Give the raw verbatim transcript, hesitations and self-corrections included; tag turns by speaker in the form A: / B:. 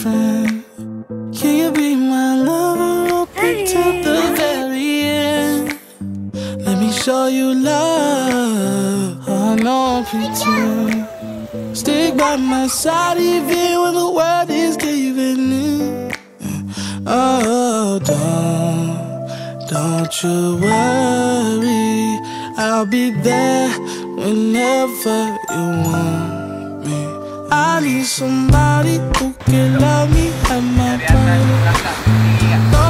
A: pretend? Can you be my lover up until the very end? Let me show you love. I know pretend. Stick by my side even when the world is giving in. Oh, don't, don't you worry, I'll be there whenever you want me. I need somebody who can love me at my best.